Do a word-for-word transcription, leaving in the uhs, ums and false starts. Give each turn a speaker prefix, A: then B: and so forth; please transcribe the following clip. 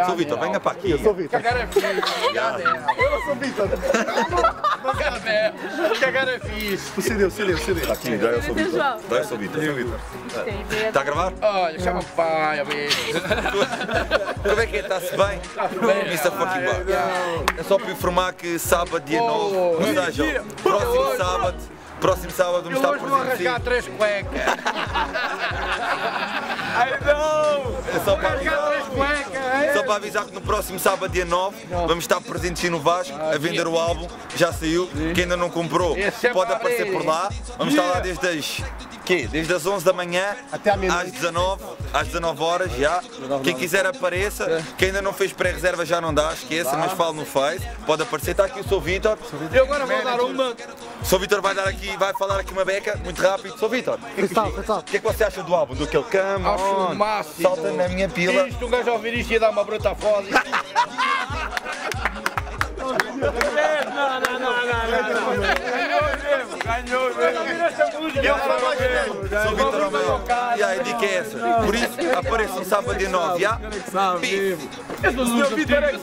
A: Sou Vitor, venha para aqui.
B: Eu sou Vitor.
C: Cagar é fixe.
B: Eu não sou Vitor.
C: Cagar é fixe.
B: O C D, o C D, o C D.
A: Aqui, já eu sou Vitor. Já eu sou Vitor. Está a gravar?
C: Olha, chama o pai, amigo.
A: Como é que é? Está-se bem?
C: bem.
A: mister Fucking Bar. É só para informar que sábado, dia nove, ou seja, próximo sábado, próximo sábado vamos
C: Eu
A: estar
C: hoje vou arranjar
A: presentes.
C: três cuecas.
A: Ai não! É só para
C: Arranjar três
A: avisar.
C: cuecas.
A: Só para avisar que no próximo sábado, dia nove, vamos estar presentes no Vasco a vender o álbum. Já saiu. Quem ainda não comprou
C: Esse é
A: pode
C: para
A: aparecer
C: abrir.
A: por lá. Vamos estar lá desde as, quê? Desde as onze da manhã
B: Até à meia-noite.
A: às dezanove, às dezanove horas já. Quem quiser apareça. Quem ainda não fez pré-reserva já não dá, esqueça, mas fala no Face. Pode aparecer. Está aqui o Sou Vitor.
C: Eu agora vou dar uma.
A: Sou Vitor vai dar aqui, vai falar aqui uma beca, muito rápido. Sou Vitor.
B: Freestyle, freestyle.
A: O que é que você acha do álbum? Do aquele cama?
C: Acho o máximo.
A: Salta na minha pila.
C: Isto, um gajo a ouvir isto ia dar uma bruta foda. Ganhou,
A: Sou Vitor Romeu. E aí, a dica é essa. Por isso, apareçam sábado dia nove, já?
C: Esse Vitor é